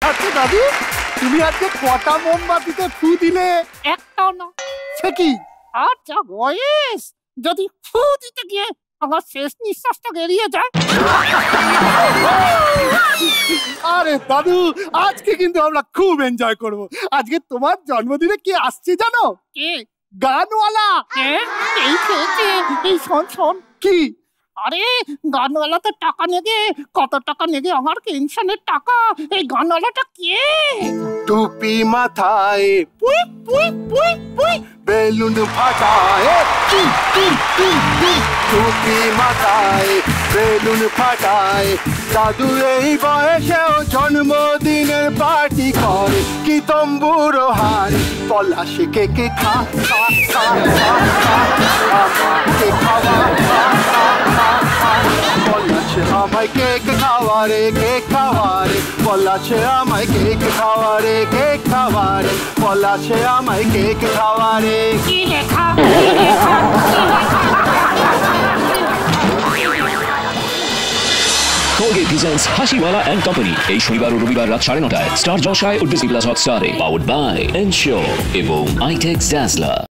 আচ্ছা দাদু, তুমি আজকে কটা মোমবাতিতে ফু দিলে? একটাও না। সে কি? আর যা বয়স, যদি ফু দিতে গিয়ে আমার শেষ নিঃশ্বাসটা বেরিয়ে যায়। আরে দাদু, আজকে কিন্তু আমরা খুব এনজয় করব। আজকে তোমার জন্মদিনে কে আসছে জানো? কে? গানওয়ালা। এই খেয়েছে, এই শোন শোন। কি? আরে গানওয়ালা তো টাকা নেগে, কত টাকা নেগে আমার পেনশনের টাকা। এই গানওয়ালাটা কে? টুপি মাথায়, পুই পুই পুই পুই। বেলুন ফাটায়, টুপি মাথায়, বেলুন ফাটায়। দাদু এই বয়সেও জন্মদিনের পার্টি করে, কি তম্বুরো হারে। পলাশে কেকে খা খা খা খা খা, আমাকে খাওয়া খা খা খা খা। পলাশে আমায় কেক খাওয়ারে, কেক খাওয়ারে। পলাশে আমায় কেক খাওয়ারে, কেক খাওয়ারে। পলাশে আমায় কেক খাওয়ারে। কি লেখা, কি লেখা, কি লেখা? Colgate presents Hashiwala and Company এই শনিবার ও রবিবার রাত 9:30টায় স্টার জলসায় ও ডিজনি প্লাস হটস্টারে, পাওয়ার্ড বাই এনশিওর এবং আইটেক্স ড্যাজলার।